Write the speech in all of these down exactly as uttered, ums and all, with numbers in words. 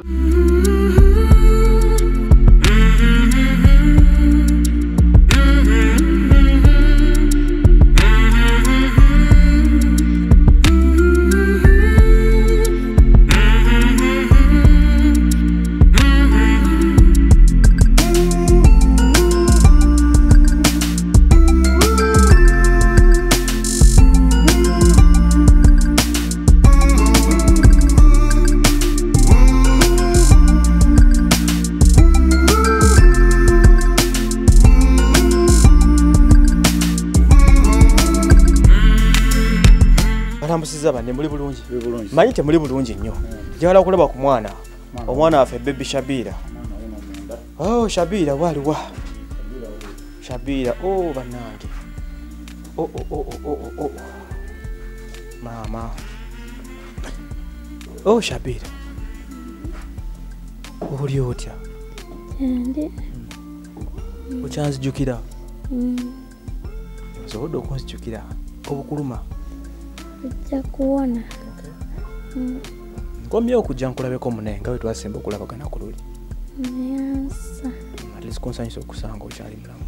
Bane muri bulungi manyi te muri bulungi nnyo njagala okulaba ku mwana omwana waffe Baby Shabira. Oh Shabira wali wa Shabira oh banange oh oh oh oh oh oh mama oh Shabira oli otya ndi ochanzijukira mm zodo okunzijukira obukuluma ujja kuwona. Nkomye okujja nkulabeko munenga we twasemba okulabagana ku luli. Yansa. At least konsanyisa okusanga okyali mulamu.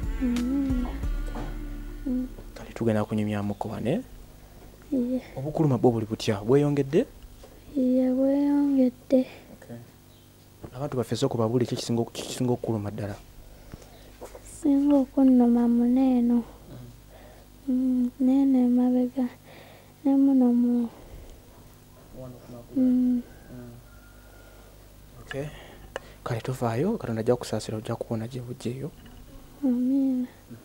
Mm. Kale tugenda kunyumyamuko wane. Iye. Obukuluma bwo buli butya bweyongedde? Iye bweyongedde. Okay. Abantu bafeso ko babuli kiki kisinga kisinga okuluma ddala. Singa okunnuma muneeno. Mm. Nene mabega. Nemuno mu. Mm. Okay. Kale tuvaayo Katonda ajja kusaasira ojja kuwona gye bujjeeyo. Amina.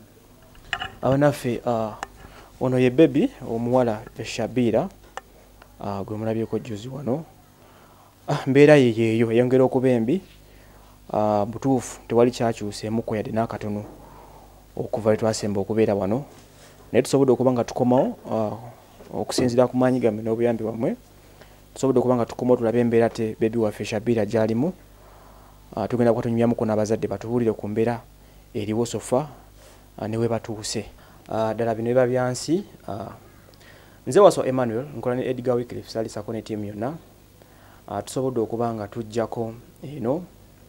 Abanaffe uh, ono ye Baby omuwala Shabira uh, gwe mulabyeko juzi wano. Ah, mbeera ye yeeyo eyongera okuba embi. Uh, butuufu tewali kyakyuseemuko yadde n'akatono okuva lwe twasemba okubeera wano. Naye tusobodde okuba nga tukomawo uh, okusinziira ku maanyi gammwe n'obuyambi bwammwe. Tusobodde okuba nga tukomawo tulabe embeera te Baby waffe Shabira gy'alimu. Uh, tugenda kunyumyamuko n'abazadde batubuulire ku mbeera eriwo sofa uh, ne we batuuse. Uh, ddala bino biba byansi. Uh, nze Waso Emmanuel nkola ne Edgar Wycliffe Salisako ne ttiimu yonna. Uh, tusobodde okuba nga tujjako eno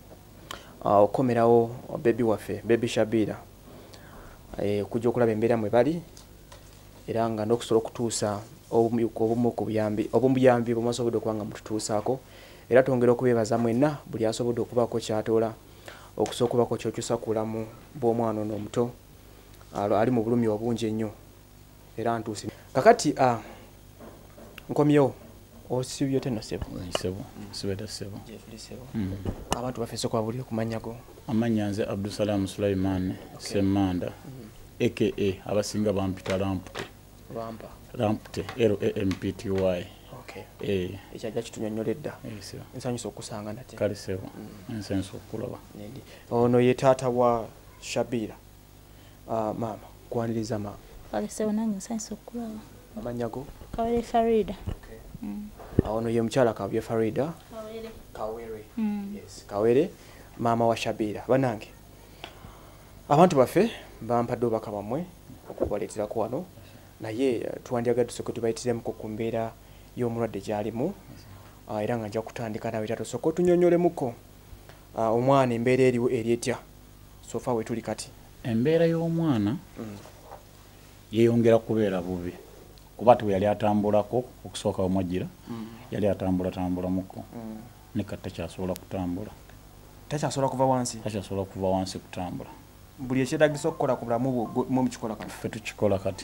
uh, okomerawo Baby waffe Baby Shabira eh, kujja okulaba embeera mwe bali era nga n'okusobola okutuusa obumu ku buyambi obuyambi bw'omusobodde okuba nga mututuusaako era twongera okubeebaza mwenna buli asobodde okubaako kyatoola okusobola okubaako kyokyusa ku bulamu bw'omwana ono omuto ali mu bulumi obungi ennyo era ntuusi kakati uh, nkomyewo osibye tena sebo sebo sibeda sebo sebo abantu bafeso kwa buli kumanya go amanya nze Abdusalam Sulaiman Semanda aka abasinga bampita Rampte Rampa Rampte L A M P T Y okay eh ekyaja kitunyonyoledda esebo nsanyusa okusanga nate kale sebo nsanyusa okulaba nendi ono ye taata wa Shabira. Uh, mama kwaniriza mama kale sebo nange nsanyusa okulaba amanya go Kawere Farida. Okay. Mm. Ono ye mukyala Kawere Farida. Kawere. Kawere. Mm. Yes, Kawere mama wa Shabira. Banange. Abantu baffe bampadde obaka bamwe okubaleetera ku wano naye uh, tuwandyagadde tusooke tubayitiremu ku mbeera y'omulwadde gy'alimu uh, era nga nja kutandika nawe era tusooke tunyonyolemuko uh, omwana embeera eriwo eri etya sofa we tuli kati. Embeera y'omwana mm. yeeyongera kubeera bubi kuba tu yali atambulako okusooka omwajira mm. yali atambula tambula muko mm. ne kata kyasobola kutambula takyasobola kuva wansi takyasobola kuva wansi kutambula buli ekyetaagisa okukola ku bulamu mu mukikola kati ffe tukikola kati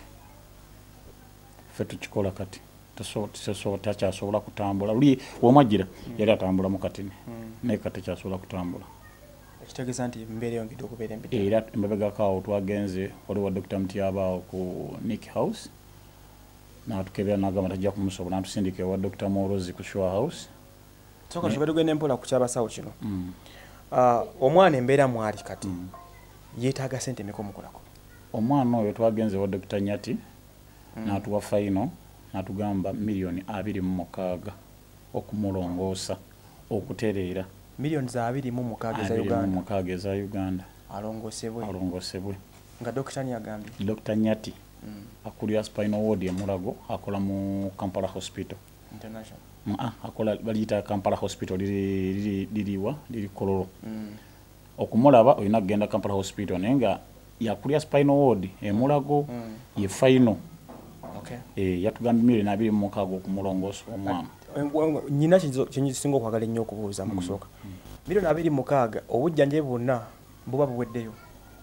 ffe tukikola kati takyasobola kutambula luli womwajira mm. yali atambula mu katini mm. ne kata kyasobola kutambula ekitegeeza nti mbeera yongedde okubeera embi era embebegakaawo twagenze waliwo Doctor Mtyabaawo ku Nick House natukebera nagamba tajja kumusobola natusindika ewa Doctor Morozi ku Shore House soka tubadde tugenda empola ku kyabasawo kino mm. uh, omwana embeera mwali kati mm. yeetaaga ssente mmeka omukolako omwana oyo twagenze wa Doctor Nyati mm. n'atuwa fayino n'atugamba miliyoni abiri mu mukaaga okumulongoosa okutereera miliyoni za abiri mu mukaaga za Uganda mukaaga za Uganda alongoosebwe alongoosebwe nga Doctor Nyagambye Doctor Nyati mm. akulira spinal ward e Mulago akola mu Kampala Hospital International ah akola baliyita Kampala Hospital liri liri liriwa liri Kololo Mm. okumulaba olina kugenda Kampala Hospital naye nga yakulya spinal ward emulago Mm. ye final Okay. eh yatugambye milioni abiri mu mukaaga okumulongoosa omwana Nyina kinyisinga okwagala ennyo okubuuza mu kusooka. Milioni abiri mu mukaaga obujjanjabi bwonna buba buweddeyo.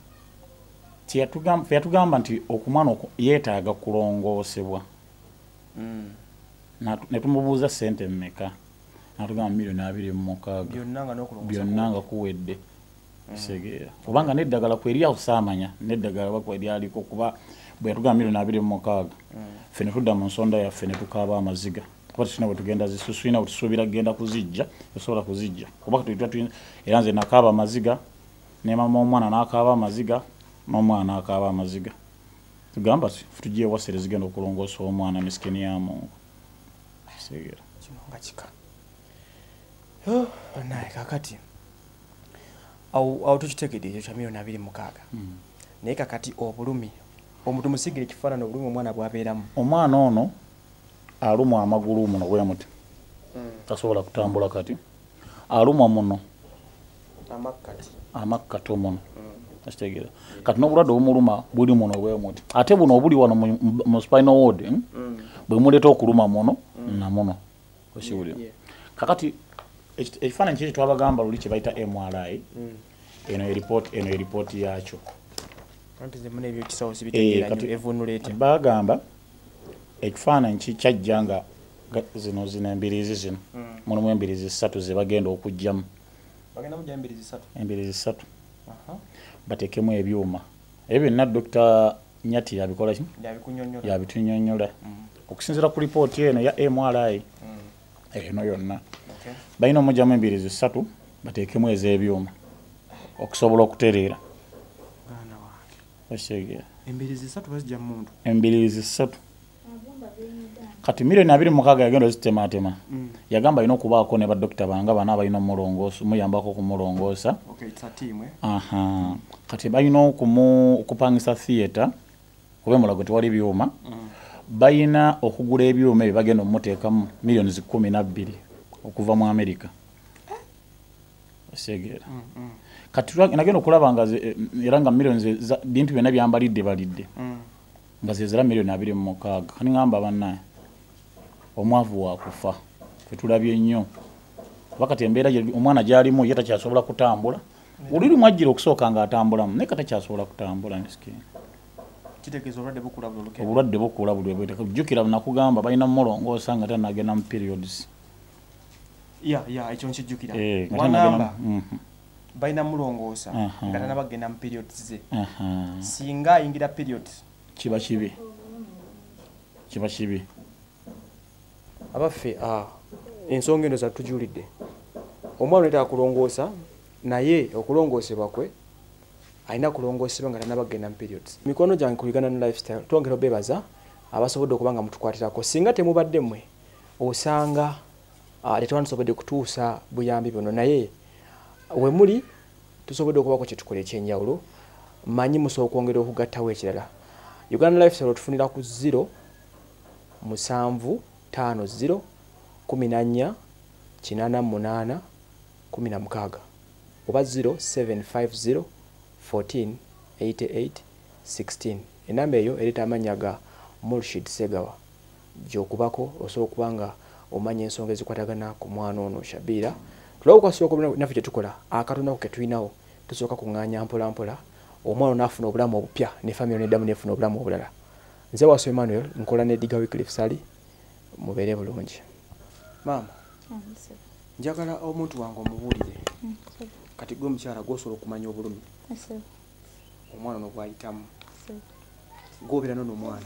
Tiyatugamba yatugamba nti okumwana yeetaaga kulongoosebwa. Mm. Ne tumubuuza ssente mmeka natugamba milioni abiri mu mukaaga Byonna nga n'okulongoosebwa. byonna nga kuwedde kisegeera kubanga n'eddagala kweri awo saamanya n'eddagala bakwa eryaliko kuba bwe yatugamba milioni abiri mu mukaaga ffe ne tudda mu nsonda yaffe ne tukaaba amaziga kuba tusina bwe tugenda zisusuyina bwe tusuubira kugenda kuzijja tosobola kuzijja kuba era nze nakaaba amaziga ne mama omwana n'akaaba amaziga n'omwana n'akaaba amaziga tugamba ti tugiye wasere zigenda okulongoosa omwana misikini ya Mungu kisegeera Kino nga kika. Oh, naye kakati awo awo tukitegedde ekyo kya milioni abiri mu mukaaga. Naye kakati obulumi omuntu musigire ekifaananyi obulumi omwana bw'abeeramu. Omwana ono alumwa amagulu muno bwe muti tasobola kutambula kati alumwa muno Amakkati. amakkati muno akitegeera kati n'obulwadde obumuluma buli muno bwe muti ate buno obuli wano mu- mu spinal ward hmm? bwe muleeta okuluma muno na muno okiwulira Yeah. kakati eki- ekifaananyi kye twabagamba luli kye bayita M R I Mm. eno eripooti eno eripooti yakyo Anti ze mune ebyo kisawo Eh, sibitegeera kati- nnyo evunula etya. bagamba ekifaananyi kikyajja nga ga- zino zino embiriizi zino mulimu embiriizi ssatu ze bagenda okugyamu Bagenda mujja embiriizi ssatu. embiriizi ssatu Aha. bateekemu ebyuma ebyo byonna Dokita Nyati yabikola ki Yabikunyonnyola. yabitunyonnyola okusinziira ku lipooti eno ya M R I Mm. eno yonna Okay. balina omugyamu embiriizi ssatu bateekemu ez'ebyuma okusobola okutereera Mwana wange. okitegeera Embiriizi ssatu bazigya mu muntu. embiriizi ssatu kati milioni abiri mu mukaaga yagenda ozitemaatema Mm. yagamba alina okubaako ne badokita banga bana balina omulongoosa muyambako okumulongoosa Okay, it's a team, eh? aha kati balina okumu okupangisa theatre kuba emulago tewali byuma balina okugula ebyuma ebyo bagenda omuteekamu miliyoni zikumi nabbiri okuva mu Amerika osegeera Mm, mm, kati twa- nagenda okulaba nga ze- era nga miliyoni ze- za- bintu byonna byambalidde balidde mm. nga zezera miliyoni abiri mu mukaaga kani ngamba bannaye omwavu wakufa fetulabye nnyo kuba kati embeera gye- omwana gyalimu ye takyasobola kutambula oluli mwajjira okusooka nga atambulamu naye katakyasobola kutambula misikini Kitegeeza obulwadde bukula buli olukero. obulwadde bukula buli bweteka jjukira nakugamba balina mulongoosa nga tanagenda mu periods Ya, ya, ekyo nkijjukira. Eh, nga Wagamba tanagenda- Mhm. balina mulongoosa Aha. nga tanabagenda mu periods ze. Aha. Singa ayingira periods. kiba kibi kiba kibi Abaffe ah, ensonga eno zatujulidde. Omwana oleta akulongoosa naye okulongoosebwa kwe alina kulongoosebwa nga tanabagenda mu periods. Mikono gyange kuligana ne lifestyle twongera obebaza abasobodde okuba nga mutukwatirako. Singa temubadde mmwe osanga ah, tetwandisobodde kutuusa buyambi buno naye we muli tusobodde okubako kye tukola ekyenjawulo manyi musobola okwongera okugattawo ekirala. Uganda Lifestyle tufunira ku zero musanvu tano zero kumi na nnya kinaana munaana kumi na mukaaga oba zero seven five zero fourteen eighty eight sixteen. Enamba eyo ereta amannya ga Murshid Segawa gy'okubako osobola okuba nga omanya ensonga ezikwatagana ku mwana ono Shabiira. Tulawo kwasooka naffe kye tukola akatonako ke tulinawo tusooka kuŋŋaanya mpola mpola omwana n'afuna obulamu obupya ne famire n'eddamu n'efuna obulamu obulala. Nze Waso Emmanuel nkola ne Diga Wycliffe Sali mubeere bulungi. Maama njagala omuntu wange omubuulire kati gwe omukyala gw'osobola okumanya obulumi omwana ono bw'ayitamu gw'obeera nono omwana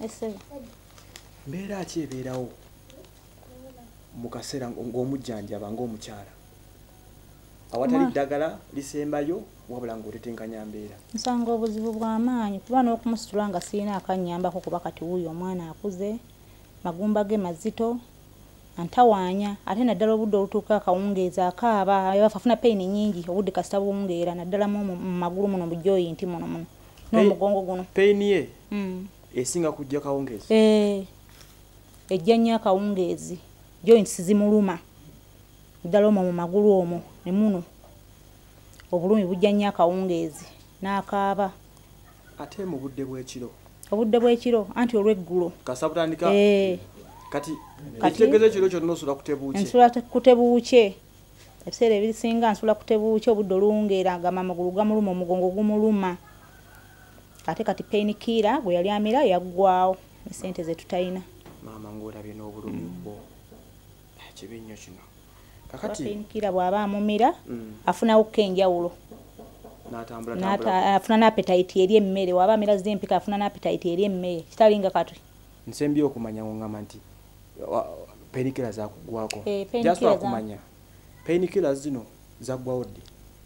mbeera ki ebeerawo mu kaseera ng'omujjanjaba ng'omukyala awatali ddagala lisembayo wabula ng'otetenkanya mbeera? nsanga obuzibu bw'amaanyi kuba n'okumusitula nga sirina akannyambako kuba kati wuuyo omwana akuze magumba ge mazito antawaanya ate naddala obudde olutuuka akawungeezi akaaba afuna peyini nyingi obudde kasita buwungeera naddala mu magulu muno mu joyinti muno muno n'omugongo guno peyini ye Mm. esinga kujja kawungeezi? Eh, ejja nnyo akawungeezi joints zimuluma ddala omwo mu magulu omwo ne muno obulumi bujja nnyo akawungeezi n'akaaba ate mu budde bw'ekiro obudde bw'ekiro anti olw'eggulo kasabutandika eh kati ekitegezo ekiro kyonna osula kutebuuke ensula kutebuuke ebiseera ebisinga nsula kutebuuke obudde oluwungeera agamba amagulu gamuluma omugongo gumuluma ate kati pain killer gwe yali amira yaggwawo esente ze tutayina maama ng'olabye n'obulumi bwo kibi nnyo kino kakati pain killer bw'aba amumira mm. afunawo kenjawulo n'atambula Nata, tambula afuna n'appetite eri emmere waba amira z'empika afuna n'appetite eri emmere kitalinga kati nsembye okumanya ng'ongamba nti painkillers zakuggwako Eh, pain just killers okumanya painkillers zino zaggwawo ddi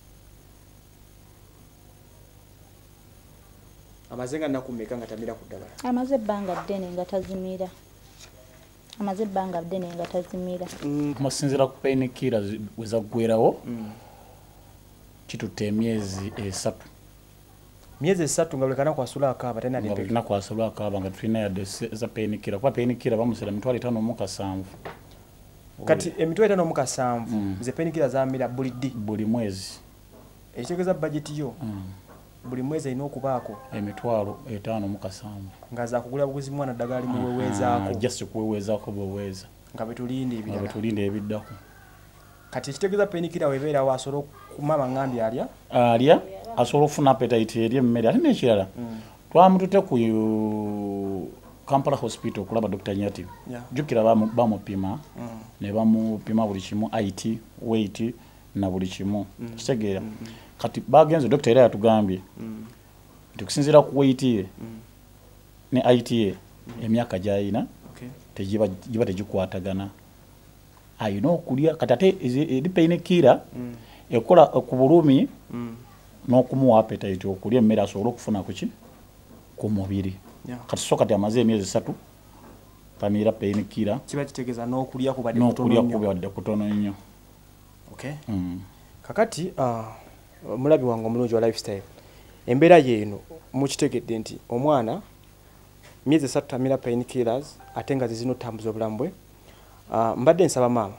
amaze nga nnaku mmeka nga tamira ku ddagala amaze ebbanga ddene nga tazimira amaze ebbanga ddene nga tazimira amasinziira ku pain killers we zaggwerawo kitutte emyezi esatu myezi esatu nga buli kanaku asula akaaba talina nga limpe bulina kwasula akaaba nga tulina yadde za pain killer kuba pain killer bamusera emitwalo etaano mu kasanvu kati emitwalo etaano mu kasanvu ze painkillers zamira buli ddi buli mwezi ekitegeeza bajeti yo buli mwezi alina okubaako emitwalo etaano mu kasanvu nga zakugula buguzi mwana ddagala limuweweezaako just kuweweezaako bweweeza nga betulinde nga ebirala betulinda ebiddako kati ekitegeeza painkiller webeerawo asobola okumama ngambye alya alya asobola okufuna appetite eri emmere ate n'ekirala twamutute ku Kampala hospital okulaba Doctor Nyati Yeah. jjukira bamu- bamupima ne bamupima buli kimu height weight na buli kimu kitegeera kati bagenze doctor era yatugambye nti okusinziira ku weight ye ne height ye emyaka gy'alina okay tegiba giba tegikwatagana ayina okulya kati ate ezi- eri painkiller ekola ku bulumi n'okumuwa appetite okulya emmere asobole okufuna kuki ku mubiri Yeah. kati so kati amaze emyezi esatu tamira painkiller kiba kitegeeza n'okulya kubadde n'okulya kutono nnyo. kubadde kutono nnyo Okay. Mm. kakati ah, mulabi wange omulungi wa lifestyle embeera yeeno mukitegedde nti omwana myezi esatu tamira painkillers ate nga zizina otambuza obulamu bwe Ah, mbadde nsaba maama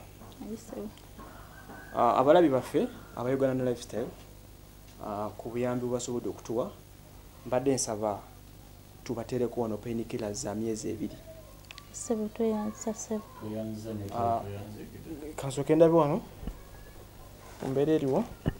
Ah, abalabi baffe aba Uganda ne lifestyle ah, ku buyambi bwasobodde okutuwa mbadde nsaba tubateereko wano painkillers za myezi ebiri sebo tweyanza sebo Ah, kansooke ndabe wano embeera eriwo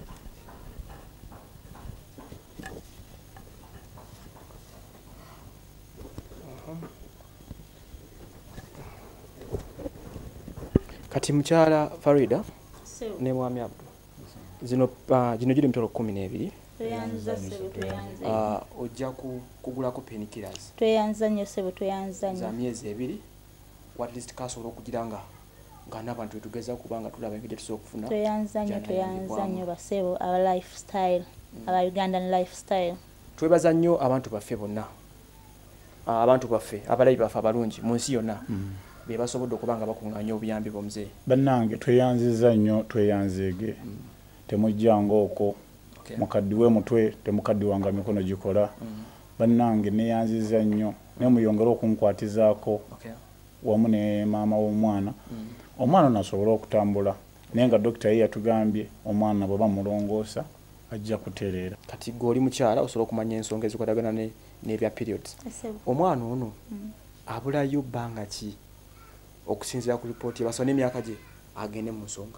kati mukyala Farida sebo ne mwami Abdul zino ah, gino giri mitolo kumi n'ebiri tweyanza sebo tweyanza Ah, ojja ku- kugulako painkillers tweyanza nnyo sebo tweyanza za nnyo myezi ebiri at least kasobola okugira nga nga n'abantu betugeza kubanga tulaba engeri tusobola okufuna tweyanza nnyo Jana tweyanza yandibwamu. nnyo basebo aba lifestyle aba Ugandan lifestyle twebaza nnyo abantu baffe bonna Ah, abantu baffe abalabi baffe abalungi mu nsi yonna be basobodde okuba nga bakuŋŋaanya obuyambi bw'omuzeeyi bannange tweyanziza nnyo tweyanzeege temujjanga okwo Okay. mukaddiwe mutwe temukaddiwanga mikono gikola bannange neyanziza nnyo naye muyongere okunkwatizaako Okay. wamu ne maama w'omwana omwana nasobola okutambula naye nga dokita ye yatugambye omwana bwe bamulongoosa ajja kutereera kati gwe oli mukyala osobola okumanya ensonga ezikwatagana ne- n'ebya periods sebo omwana ono abulayo bbanga ki okusinziira ku lipooti ye basoba n'emyaka gye agende mu nsonga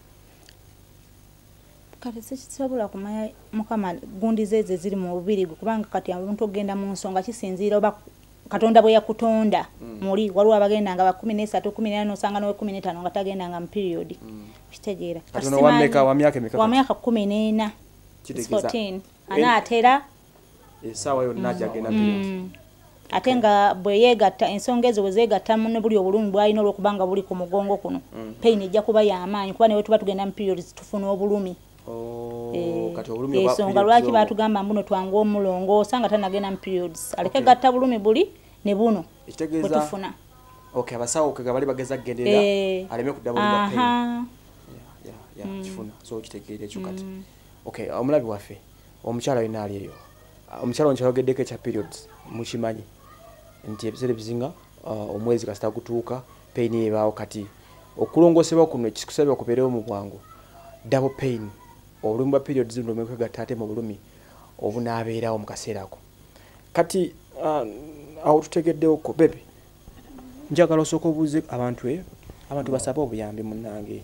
kati sikisobola kumanya mukama gundi zeeze ziri mu bubiri gwe kubanga kati omuntu ogenda mu nsonga kisinziira oba katonda bwe yakutonda muli waliwo abagenda nga ba kumi n'esatu kumi n'ena nosanga n'owe kumi n'etaano nga tagendanga mu period kitegeera kati ono wammeka wa myaka emeka wa myaka kumi n'ena Kitegeeza- fourteen anaatera essaawa yonna gyagenda period ate nga bwe yeegatta ensonga ezo bwe zeegattamu ne buli obulumi bw'alina olw'okubanga buli ku mugongo kuno pain ejja kuba y'amaanyi kuba newe tuba tugenda mu periods tufuna obulumi Oh, Eh, kati obulumi obwa ensonga periods lwaki obwo. batugamba mbuno twange omulongoosa nga tanagenda mu periods aleke gatta bulumi buli ne buno ekitegeeza bwetufuna okay abasawo kega bali bageza kugenderera Eh, aleme kudabulira pain aha ya ya kifuna so kitegeera ekyo kati okay omulabi waffe omukyala alina ali eyo Ah, omukyala ono kyayogeddeko ekya periods mukimanyi nti ebiseera ebisinga ah, omwezi kasita gutuuka pain ebaawo kati okulongosebwa kuno kikusabye kubeerewo mu bwangu double pain obulumi bwa period zino omwekwegatta ate mu bulumi obunaabeerawo mu kaseera ako kati uh, awo tutegeddewoko bebe njagala osooka obuuze abantu e abantu basaba obuyambi munnange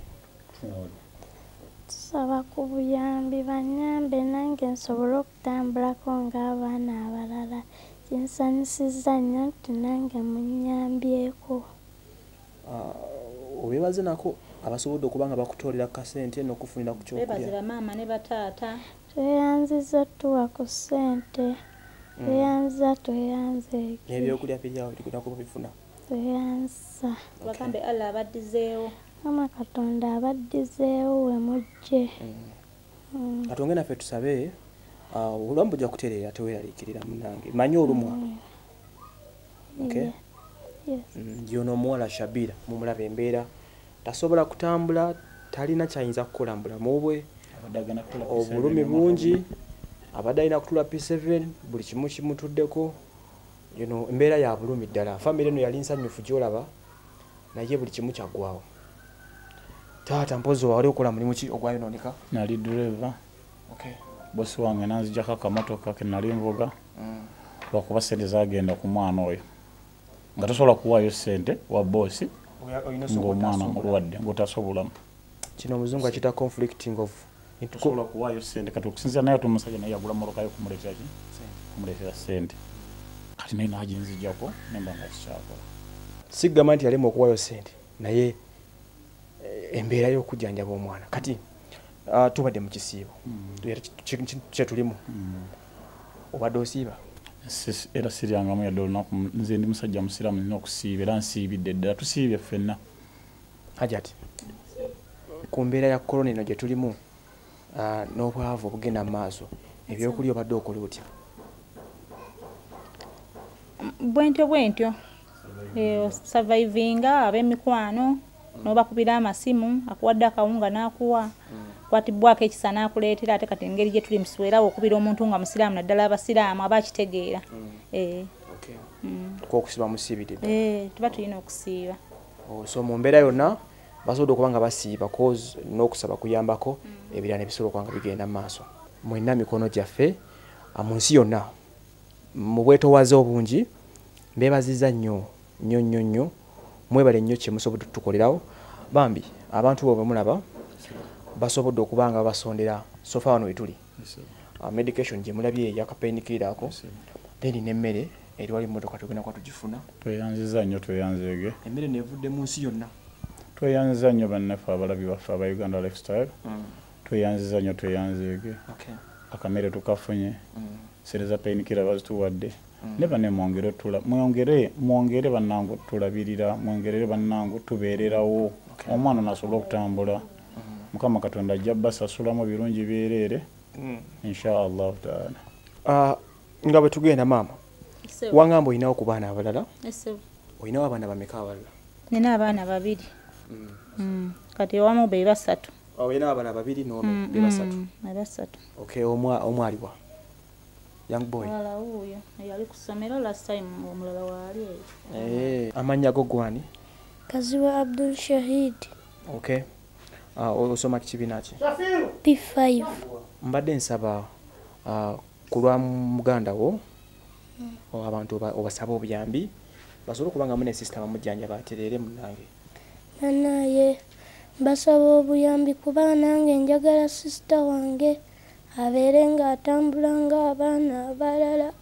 tusaba ku buyambi banyambe nange nsobole okutambulako ng'abaana abalala kinsanyusizza nnyo nti nange munnyambyeko uh, obeebaze nako abasobodde okuba nga bakutoolera ku kasente n'okufunira ku kyokulya beebazira maama ne bataata tweyanziza tuwa ku ssente tweyanziza tweyanze n'ebyokulya biryawo birikunako babifuna tweyanza bagambe allah abaddizeewo mama katonda abaddizeewo we mujje katonge naffe tusabe obulamu bujja kutereera teweeraliikirira munnange manyi olumwa yono omuwala Shabira mumulaba embeera tasobola kutambula talina kyayinza kukola mu bulamu bwe obulumi bungi abadde alina kutula P seven buli kimu kimutuddeko yono embeera ya bulumi ddala famire eno yali nsanyufu gyolaba naye buli kimu kyaggwawo taata mpozi wali okola mulimu ki ogwayonooneka nali driver okay. bosi wange nanzijako akamotoka ke nali nvuga lwakuba sente zagenda ku mwana oyo nga tosobola kuwaayo sente wa bosi ng'omwana mulwadde ng'otasobolamu kino omuzungu akita conflicting of tosobola kuwaayo sente kati okusinzira naye tumusajja naye yagula motoka yo kumuleetera ki kumuleetera sente kati naye naginzijako nemba nga kikyakola sigamba nti yalema okuwaayo sente naye embeera y'okujjanjaba omwana kati uh, tubadde mu kisiibo kyetulimu obadde osiiba era siryangamu yadde olunaku nze ndi musajja musiraamu nina okusiiba era nsiibidde ddala tusiibye ffenna hajati ku mbeera ya korona eno gye tulimu uh, n'obwavu obugenda mu maaso ebyokulya obadde okola otya bwentyo bwentyo survivinga ab'emikwano n'obakubira amasimu akuwadde akawunga n'akuwa kwatibwako ekisa n'akuleetera ate kati engeri gye tuli muswerawo okubira omuntu nga musiraamu naddala abasiraamu aba akitegeera okusiba musiibidde tuba tulina okusiiba so mu mbeera yonna basobodde okuba nga basiiba cause n'okusaba kuyambako ebirala ne bisobola okuba nga bigenda mu maaso mwenna mikono gyaffe mu nsi yonna mu bwetoowaze obungi mbeebaziza nnyo nnyo nnyo nnyo mwebale nnyo kye musobodde tutukolerawo bambi abantu bo bemulaba basobodde okuba nga basondera sofa wano wetuli medication gye mulabye eyakapainkiller ako then n'emmere eri wali mmotoka tugenda kuba tugifuna tweyanziza nnyo tweyanzeege emmere neevudde mu nsi yonna tweyanziza nnyo bannaffe abalabi baffe aba Uganda Lifestyle tweyanziza nnyo tweyanzeege akamere tukafunye sente za painkiller bazituwadde ne banne mwongere otula mwongere mwongere bannangu tulabirira mwongerere bannangu tubeererawo omwana nasobola okutambula mukama katonda ajja basasulamu birungi byereere insha Allah taala nga bwe tugenda maama wangamba olinawo ku baana abalala olinawo abaana bameka abalala nina abaana babiri kati owamu be basatu olina abaana babiri n'omu be basatu basatu okay omwaliwa young boy wala uyo yali ku ssomero last time omulala waali eh amannya go gwani Kaziwa Abdul Shahid okay uh, osoma kibiina ki P five mbadde nsaba uh, kulwa muganda wo mm. abantu obasaba obuyambi basobola okubanga mune sister bamujjanja baterere munange nanaye basaba obuyambi kuba nange njagala sister wange abeere nga atambula nga abaana abalala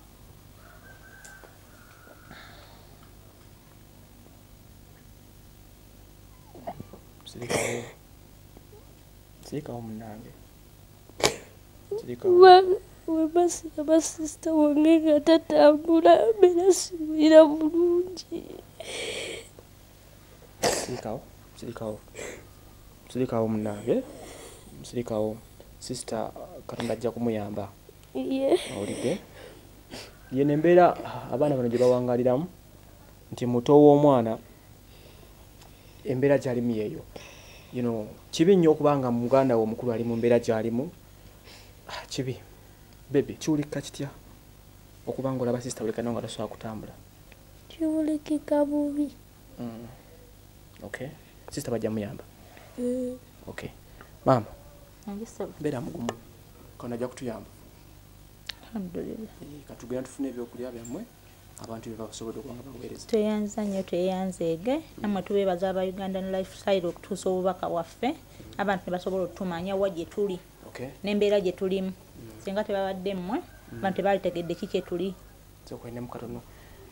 sirikawo sirikawo munange sirikawo webasira basista wange nga tatambula beera siwira bulungi sirikawo sirikawo sirikawo munange sirikawo sister katonda ajja kumuyamba owulidde yene embeera abaana bano gye bawangaliramu nti muto w'omwana embeera gy'alimu yeeyo you know, kibi nnyo okubanga muganda wo omukulu ali mu mbeera gy'alimu kibi bebe kiwulikika kitya okubanga olaba sister wulikanawo nga tasobola kutambula kiwulikika bubi mm. okay sister bajja muyamba Mm. okay mama Angisaba. beera mugumu kono ajja kutuyamba Alhamdulillah. Eh, katugenda tufune ebyokulya byammwe abantu bye basobola okuba nga baweereza Tweyanza nnyo tweyanzeege namwe tubeebaza aba Ugandan Lifestyle okutuusa obubaka waffe abantu ne basobola otutumanya wa gye tuli okay n'embeera gye tulimu singa tebabadde mmwe abantu tebaalitegedde ki kye tuli zokwene mukatono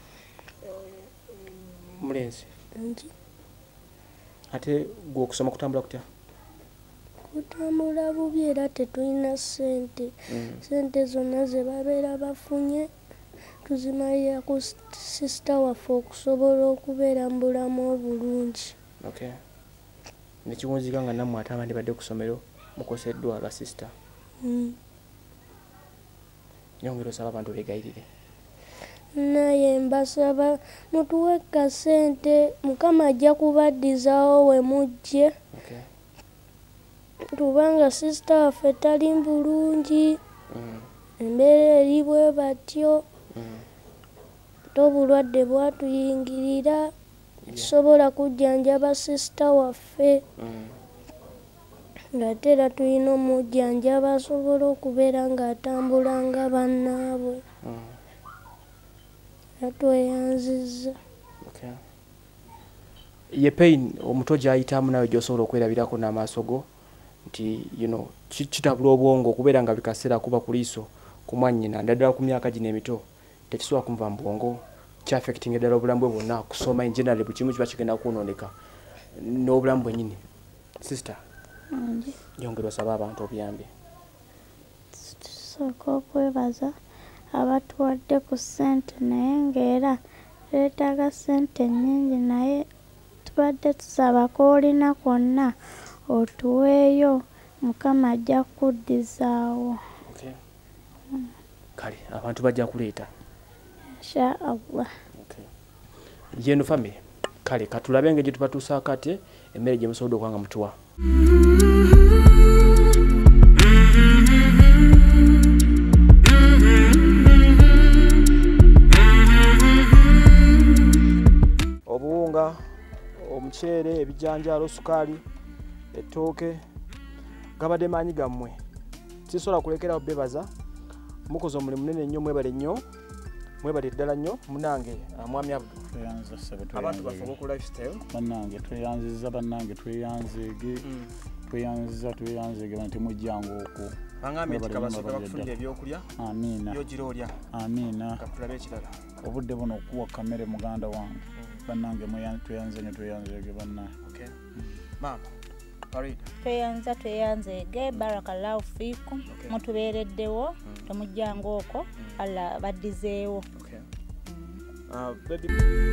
mulenzi Nti ate gwe okusoma kutambula kutya kutambula bubi era tetulina ssente ssente zonna ze babeera bafunye tuzimalira ku sisita waffe okusobola okubeera mu bulamu obulungi. okay nekiwunzika nga nammwe ate abandi badde ku ssomero mukoseddwa lwa sisita Mm. nyongera osaba abantu beegayirire naye mbasaba mutuwe ka ssente mukama ajja kubaddizaawo we mujje okay tubanga sisita waffe tali bulungi mm. embeera eri bwe batyo Mm. tobulwadde bwatuyingirira tusobola kujjanjaba sisita waffe Mm. ng'ate era tulina omujjanjaba asobola okubeera ng'atambula nga bannaabwe Mm. era tweyanzizza. okay ye pain omutwe gyayitamu nawe gy'osobola okwerabirako n'amaaso go nti you know ki- kitabula obwongo okubeera nga bikaseera kuba ku liiso ku mwannyina ndaddala ku myaka gino emito tekisobola kumuva mu bwongo kyafectinga eddala obulamu bwe bwonna kusoma in general buli kimu kiba kigenda kwonooneka n'obulamu bwennyini sister Andi yongera osaba abantu obuyambi tusooka okwebaza abatuwadde ku ssente naye ng'era leetaaga ssente nnyingi naye tubadde tusaba koolina kwonna otuweeyo mukama ajja kuddizaawo okay kale abantu bajja kuleeta insha allah. okay yeno family kale katulabe engeri gye tubatuusaako ate emmere gye musobodde okuba nga mutuwa obuwunga omuceere ebijanjaalo sukaali ettooke gabadde maanyi gammwe sisobola kulekerawo bebaza mukoze omulimu munene nnyo mwebale nnyo mwebale ddala nnyo munange mwami Abdul tweyanza sebe abantu baffe b'oku lifestyle bannange tweyanziza bannange tweyanzeege tweyanziza tweyanzeege bana temujjanga okwo bangambye nti kabasooka bakufunira ebyokulya amiina byogira olya amiina katulabe ekirala obudde buno okuwa kamere muganda wange bannange mweyan- tweyanze ne tweyanzeege bannange okay mama Farida tweyanza tweyanzeege barakallahu fiikum Okay. mutubeereddewo temujjanga okwo alla baddizeewo okay uh, baby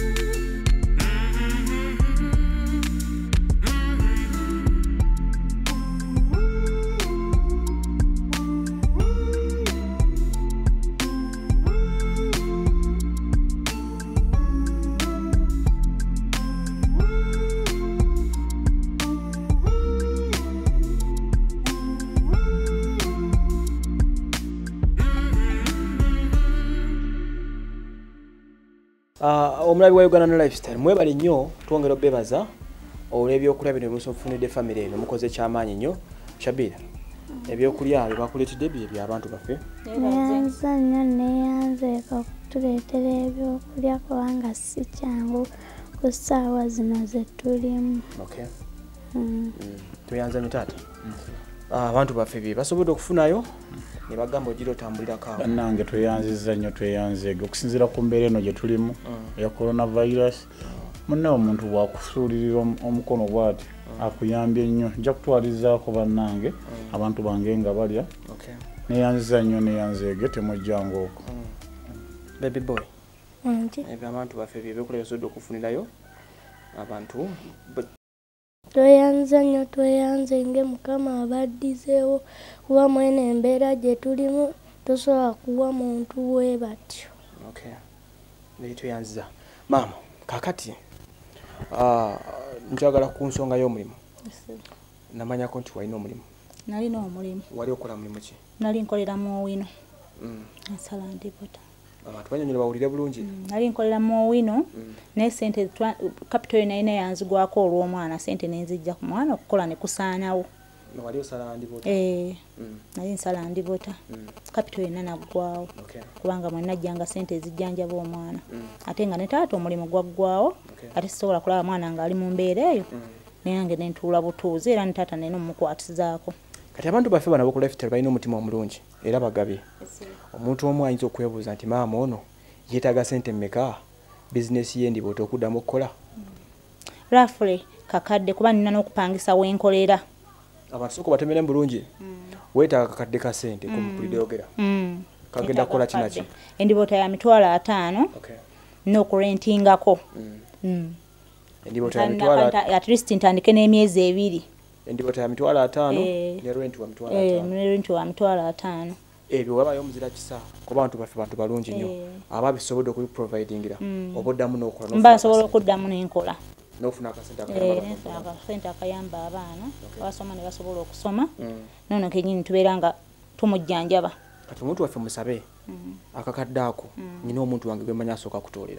Uh, omulabi wa Ugandan Lifestyle mwebale nnyo twongera obebaza olw'ebyokulya bino musofunidde family eno mukoze kyamaanyi nnyo Shabira ebyokulya bye bakuleetedde bye by'abantu baffe Neyanza nnyo neyanzeeka okutuleetera ebyokulya kubanga si kyangu ku ssaawa zino ze tulimu. okay Mm. mm. tuyanza nnyo taata uh, abantu baffe bye basobodde okufunayo ne bagamba ogira otambulirako awo bannange tweyanziza nnyo tweyanzeege okusinziira ku mbeera eno gye tulimu eya coronavirus munne omuntu bwakusuulirira om- omukono bw'ati akuyambye nnyo nja kutwalizaako bannange abantu bange nga balya okay neyanziza nnyo neyanzeege temujjanga okwo baby boy Nti ebyo abantu baffe bye ebyokulya basobodde okufunirayo abantu but tweyanza nnyo tweyanzenge mukama abaddizeewo kuba mwene embeera gye tulimu tosobola kuwa muntu we batyo. okay bye tuyanziza maama kakati uh, njagala ku nsonga y'omulimu namanyako nti walina omulimu nalina omulimu wali okola mulimu ki nali nkolera mu wino mm. ensala ndipota abantu banyonyola bawulire bulungi. Nali nkolera mu wino naye sente capital yo nalina yanzigwako olw'omwana sente nenzijja ku mwana okukola ne kusaanawo. Wali osala ndibota? Eh, nali nsala ndibota. Capital yonna naggwawo kubanga mwe najjanga sente ezijjanjaba omwana. Ate nga ne taata omulimu gwaggwawo ate sisobola kulaba mwana ng'ali mu mbeera eyo nange ne ntuula butuuzi era ne taata nena omukwatizaako. Kati abantu baffe bano ab'oku lifestyle balina omutima omulungi era bagabye. Omuntu omu ayinza okwebuuza nti maama ono yeetaaga sente mmeka bizinesi ye ndibota okuddamu okukola? Roughly kakadde kuba nina n'okupangisa wenkolera. Abantu soko batemere bulungi. Weetaaga kakadde ka sente kumpulidde yogera. Kagenda kukola kinaki? Endibota ya mitwalo ataano n'okurentingako. Endibota ya mitwalo at least ntandike n'emyezi ebiri. Endibota ya mitwalo ataano ne rent wa mitwalo ataano. Eh, ne rent wa mitwalo ataano. Ebyo wabayo omuzira kisa kuba abantu baffe bantu balungi nnyo ababisobodde okubiprovidingira oboddamu n'okola mba nsobola okuddamu n'enkola n'ofuna akasente akasente akayamba abaana abasoma ne basobola okusoma nono kenyini tubeera nga tumujjanjaba. Kati omuntu waffe musabe akakadde ako nyina omuntu wange gwe mmanyi asooka kutoolera.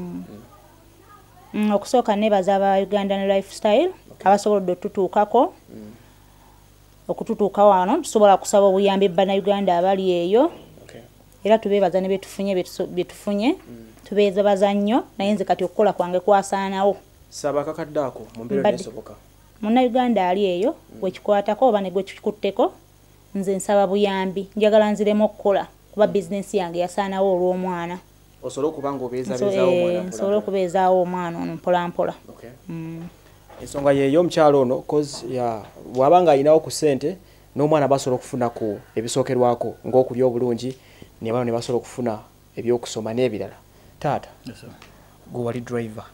Okusooka nebaza aba Ugandan Lifestyle abasobodde otutuukako okututuuka wano tusobola kusaba obuyambi bannayuganda abali eyo era tubeebaza ne betufunye betufunye tubeezabaza nnyo naye nze kati okukola kwange kwasaanawo. Saba akakadde ako mu mbeera esoboka munnayuganda ali eyo wekikwatako oba ne gwe kikutteko nze nsaba buyambi njagala nziremu okukola kuba bizinesi yange yasaanawo olw'omwana. Osobola okuba ng'obeezaabeezaawo omwana mpola nsobola okubeezaawo omwana ono mpola mpola. Ensonga yeeyo omukyalo ono cause ya bw'aba ng'ayinawo ku ssente n'omwana basobola okufuna ku ebisookerwako ng'okulya obulungi ne bano ne basobola okufuna ebyokusoma n'ebirala. Taata gwe wali driver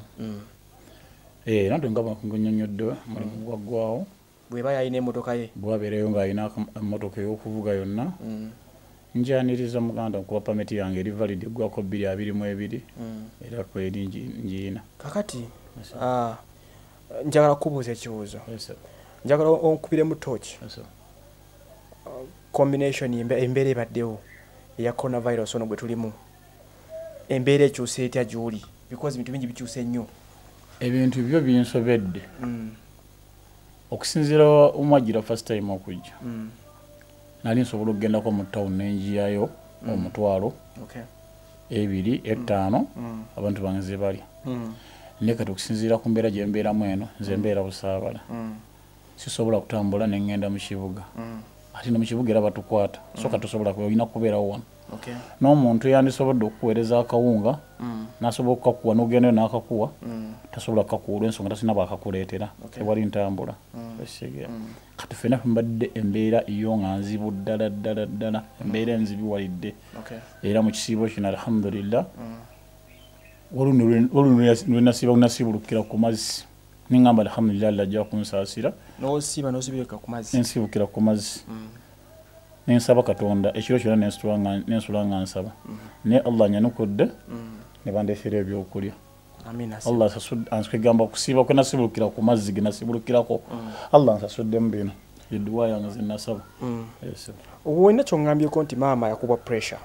nate nga nnyonnyodde mulimu gwaggwawo bw'eba yalina emmotoka ye bwabeerayo ng'alina emmotoka ey'okuvuga yonna njaniriza muganda kuba pameti yange eri valid eggwako bbiri abiri mu ebiri era kweri ngiina kakati njagala kubuuza ekibuuzo njagala onkubiremu torch combination embeera ebaddewo eya coronavirus ono gwe tulimu embeera ekyusa etya gy'oli because ebintu bingi bikyusa ennyo. Ebintu byo binsobedde okusinziira omwagira first time okujja nali nsobola okugendako mu town nenjiyayo omutwalo ebiri ettaano abantu bange ze bali naye kati okusinziira ku mbeera gye mbeeramu eno nze mbeera busaabala sisobola kutambula ne ŋŋenda mu kibuga ate ne mu kibuga era batukwata so kati tosobola olina kubeerawo wano n'omuntu yandisobodde okukuweereza akawunga n'asobola okukakuwa n'ogendayo n'akakuwa tasobola kukakuwa olw'ensonga tasina bakakuleetera tewali ntambula kati ffenna mbadde embeera iyo nga nzibu ddala ddala ddala embeera enzibiwalidde era mu kisiibo kino alhamdulillah olunasiiba lunasiibulukira ku mazzi niŋŋamba alhamdulillah lajja kunsaasira n'osiiba n'osibireka ku mazzi nensibukira ku mazzi nensaba katonda ekiro kyonna nensula nga nsaba naye allah nyanukudde ne bandeesera ebyokulya allah answegamba kusiiba kwe nasibulukira ku mazzi ge nasibulukirako allah nsasuddemu bino edduwa yange ze nasaba. Obwo olina kyongambyeeko nti maama yakubwa pressure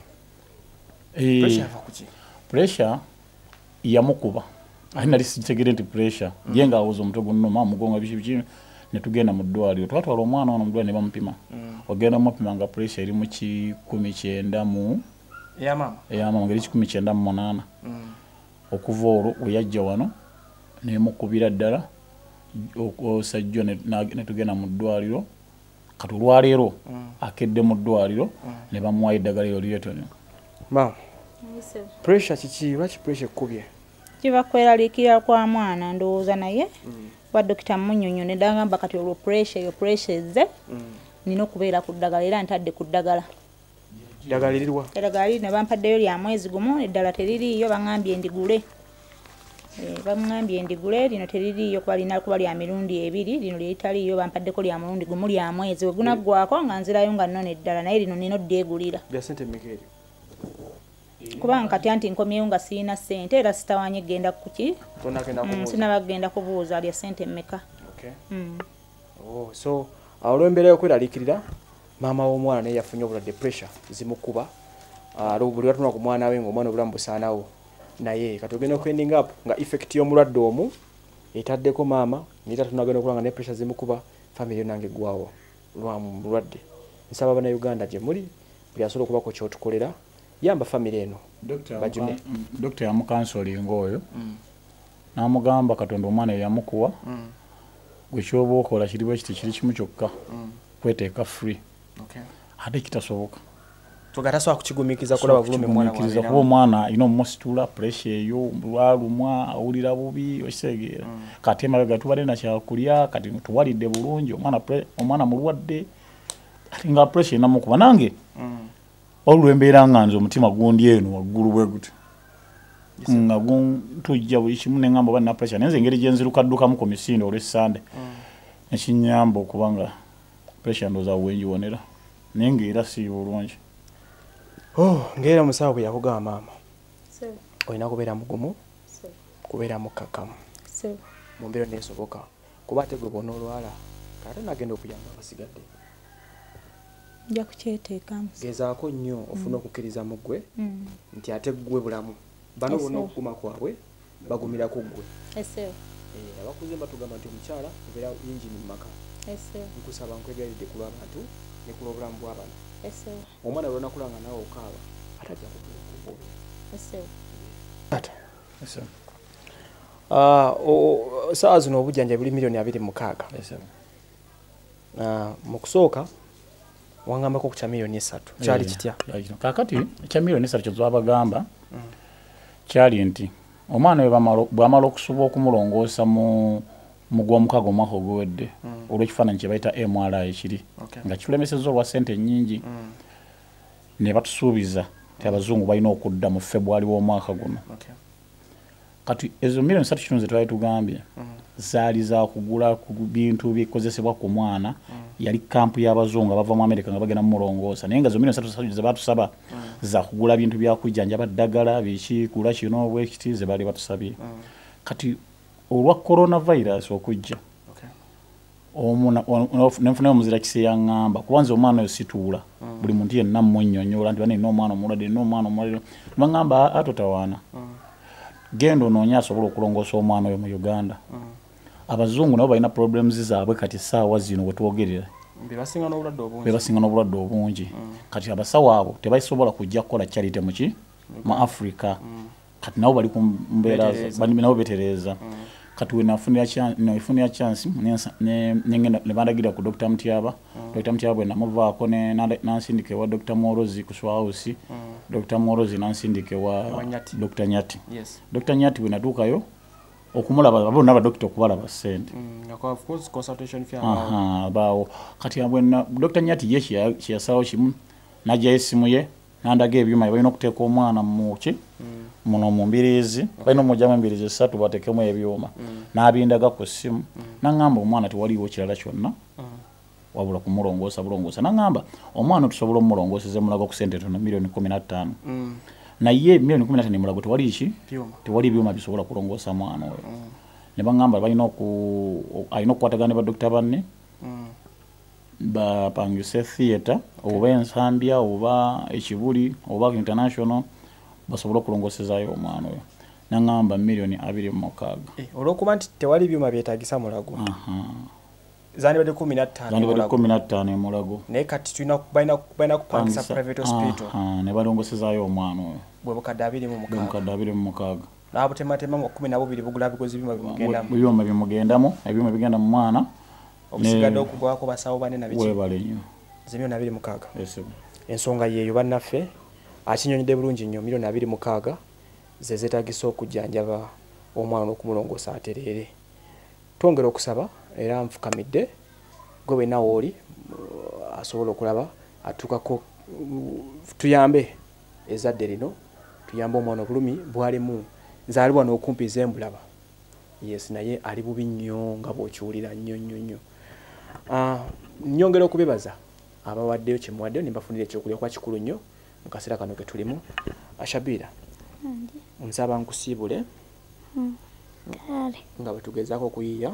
pressure yamukuba ate nali sitegere nti pressure ye ng'awuza omutwe gunnuma mugonga biki biki ne tugenda mu ddwaliro twatwala omwana ono mu ddwaliro ne bamupima ogenda mupima nga pressure eri mu kikumi kyenda mu eyamama ngeri kikumi kyenda mu munaana okuva olwo we yajja wano nemukubira ddala osajjo ne tugenda mu ddwaliro kati olwaleero akedde mu ddwaliro ne bamuwayo eddagala eryo lyetoni. Ma pressure kiki lwaki pressure ekkubye? Kiva kweraliikirira kwa mwana ndowooza naye wa dokita Munyonyo ne dagamba kati olwo pressure yo pressure ezze nina okubeera ku ddagala era ntadde ku ddagala. Ddagala lirirwa? Eddagala liri ne bampaddeyo lya mwezi gumu eddala teririiyo baŋŋambye ndigule. Baŋŋambye ndigule lino teririiyo kuba lina kuba lya mirundi ebiri lino lyetaliiyo bampaddeko lya mulundi gumu lya mwezi we gunaggwako nga nzirayo nga nnona eddala naye lino nina oddeegulira. Bya ssente mmeka eryo? Kubanga kati anti nkomyewo nga sirina ssente era sitawanye genda kuki sinaba kugenda kubuuza lya ssente mmeka. So olw'embeera y'okweraliikirira maama w'omwana naye yafunye obulwadde pressure zimukuba alo buli watuna ku mwana we ng'omwana obulamu busaanawo naye kati ogenda okwending up nga effect y'omulwadde omu etaddeko maama nita tunagenda okulanga ne pressure zimukuba family nange gwawo lwa mulwadde nsaba bana Uganda gye muli buli asobola okubako kyotukolera yamba family eno bajune Dr. yamukansolinga oyo n'amugamba Katonda omwana yamukuwa gwe kyoba okola kiriwo kiti kiri kimu kyokka kweteeka free ate kitasoboka tugatasobola kukigumiikiriza kulaba bulumi mwana wawe kuba omwana alina omusitula pressure eyo lwalumwa awulira bubi okisegeera kati emabega tubadde nakyakulya kati tuwalidde bulungi omwana omwana mulwadde ati nga pressure enamukuba nange olwo embeera nga nze omutima gundi eno waggulu bwe guti nga tujja buli kimu neŋŋamba oba nina pressure naye nze engeri gye nzirukaddukamu ku misinde olw'essande nekinyamba okuba nga pressure ndowooza wengiwonera naye ng'era si bulungi. Oh, ngera musawo bwe yakugamba maama olina kubeera mugumu kubeera mukkakkamu mu mbeera neesoboka kuba ate gwe bona olwala kate nagenda okuyamba abasigadde nja kukyeteekamu gezaako nnyo ofuna okukkiriza mu ggwe nti ate ggwe bulamu bano bonna okuguma kwabwe bagumira ku ggwe abakuze batugamba nti omukyala obeera yingini mu maka nkusaba nkwegayiridde ku lw'abantu ne ku lw'obulamu bw'abantu omwana lwona kulanga nawe okaaba atajja kukubuulira saawa zino obujjanjabi buli miliyoni abiri mukaaga mu kusooka wangambako ku kya miliyoni esatu kyali kitya kaakati ekya miliyoni esatu kyetwabagamba kyali nti omwana we bw'amala okusobola okumulongoosa mu mugw'omukaaga omwaka oguwedde olw'ekifaananyi kye bayita M R I kiri nga kitulemesezza olwa ssente nnyingi ne batusuubiza ti abazungu balina okudda mu February w'omwaka guno kati ezo miliyoni ssatu kino ze twali tugambye zaali za kugula ku bintu bikozesebwa ku mwana yali kampu y'abazungu abava mu America nga bagenda mumulongoosa naye nga zo miliyoni ssatu ze batusaba za kugula bintu byakujjanjaba ddagala biki kula kino bwekiti ze baali batusabye kati olwa coronavirus okujja nenfunayo omuzira kise yaŋŋamba kubanza omwana oyo situula buli muntu yenna mmunnyonnyola nti banina omwana omulwadde nina omwana omulwadde baŋŋamba atotawaana genda onoonya asobola okulongoosa omwana oyo mu Uganda abazungu nabo balina problems zaabwe kati saawa zino we twogerera bebasinga n'obulwadde obungi kati abasawo abo tebasobola kujja kukola charity muki mu Africa kati nabo bali ku mbeera nabo betereeza kati we nafunira chance ne bandagira ku Doctor Mtyaba Doctor Mtyaba bwe namuvaako nansindike wa Doctor Morozi ku Swahausi Doctor Morozi nansindike wa Doctor Nyati Doctor Nyati bwe natuukayo okumulaba bonna ba doctor okubalaba ssente baawo kati abwena Doctor Nyati ye kiyasalawo kimu najja esimu ye nandaga ebyuma balina okuteeka omwana muki muno mu mbiriizi balina omujjamu embiriizi esatu bateekemu ebyuma n'abindaga ku ssimu naŋŋamba omwana tewaliiwo kirala kyonna wabula kumulongoosa bulongoosa naŋŋamba omwana tusobola omulongooseza mulago ku ssente tono miliyoni kumi na ttaano naye miliyoni kumi na ttaano mulago tewali ki tewali ebyuma bisobola kulongoosa mwana oyo ne baŋŋamba balina alina okukwatagana ne badokita banne bapangise theatre oba ensambya oba ekibuli oba international basobola okulongoosezaayo omwana oyo naŋŋamba miliyoni abiri mu mukaaga olw'okuba nti tewali byuma byetaagisa mulago zandibadde kumi na ttaano emulago naye kati balina kupangisa private hospital ne balongoosezaayo omwana oyo bwe bukadde abiri mu mukaaga n'abutematema kumi na bubiri bugula bigozi byuma bimugendamu byuma bimugendamu ebyuma bigenda mu mwana obusigadde okugwako basawo bane na biki webale nnyo zemiliyoni abiri mukaaga ensonga yeeyo bannaffe akinyonyedde bulungi nnyo miliyoni abiri mukaaga ze zeetagisa okujjanjaba omwana n'okumulongoosa atereere twongera okusaba era nfukamidde gwe wenna wooli asobola okulaba atuukako tuyambe ezadde lino tuyambe omwana obulumi bwalimu nzaalibwa n'okumpiza embulaba yes naye ali bubi nnyo nga bw'okiwulira nnyo nnyo nnyo nnyongera okubebaza abawaddeyo kye muwaddeyo ne mbafunira ekyokulya kwa kikulu nnyo mu kaseera kano ke tulimu Ashabira nsaba nkusiibule nga bwe tugezaako okuyiiya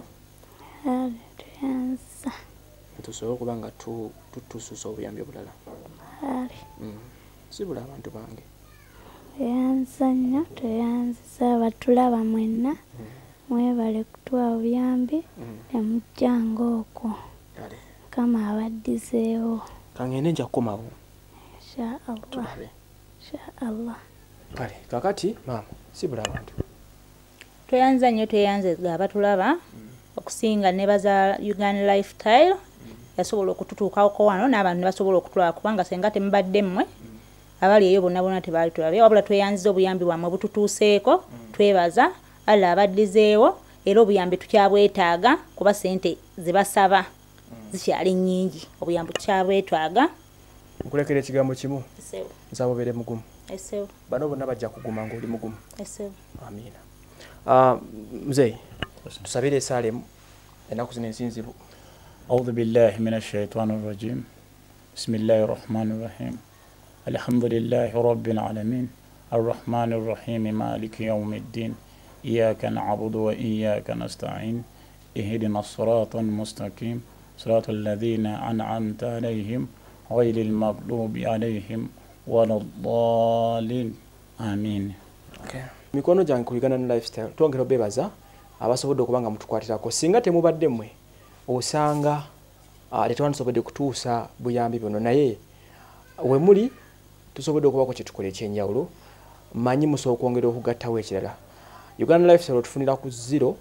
tusobole okuba nga tutususa obuyambi obulala sibula abantu bange. Tweyanza nnyo, tweyanziza abatulaba mwenna. Mwebale kutuwa obuyambi ne mujjanga okwo. Kale. Kama abaddizeewo. Kangende nja kukomawo. Insha Allah. Insha Allah. Kale, kakati maama, sibula abantu. Tweyanza nnyo tweyanziza abatulaba okusinga ne baza Uganda Lifestyle. Yasobola okututuukako wano n'abantu ne basobola okutulaba kubanga senga temubadde mmwe abali eyo bonna bonna tebaali tulabye wabula tweyanziza obuyambi bwammwe bututuuseeko twebaza alla abaddizeewo era obuyambi tukyabwetaaga kuba ssente zibasaba zikyali nnyingi obuyambi tukyabwetaaga. Nkulekera ekigambo kimu Esewo. nsaba obeere mugumu. Esewo. Bano bonna bajja kuguma ng'oli mugumu. Esewo. Amiina. Uh, mzee tusabire esaala ennaku zino ensinzibu. أعوذ بالله من الشيطان الرجيم بسم الله الرحمن الرحيم الحمد لله رب العالمين الرحمن الرحيم مالك يوم الدين إياك نعبد وإياك نستعين اهدنا الصراط المستقيم صراط الذين أنعمت عليهم غير المغضوب عليهم ولا الضالين آمين. Okay. Mikono gyange ku Uganda Lifestyle twongera obebaza abasobodde okubanga mutukwatirako singa temubadde mmwe osanga uh, tetwandisobodde kutuusa buyambi buno naye we muli tusobodde okubako kye tukola ekyenjawulo manyi musobola okwongera okugattawo ekirala. Uganda Lifestyle tufunira ku zero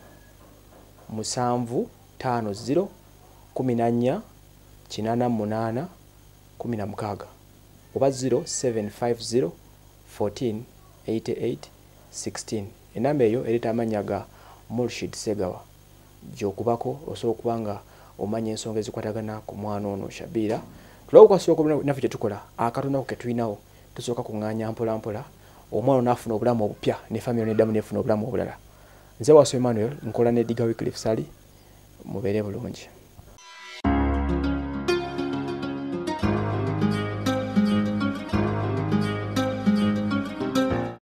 musanvu tano zero kumi na nnya kinaana munaana kumi na mukaaga oba zero seven five zero fourteen eighty eight sixteen. Enamba eyo ereta amannya ga Murshid Segawa gyokubako osobola okubanga omanya ensonga ezikwatagana ku mwana ono Shabira. Tulawo kwasobola naffe kye tukola akatonako ke tulinawo tusooka kuŋŋaanya mpola mpola omwana n'afuna obulamu obupya ne family n'eddamu n'efuna obulamu obulala. Nze Waso Emmanuel nkola ne Diga Wycliffe Sali mubeere bulungi.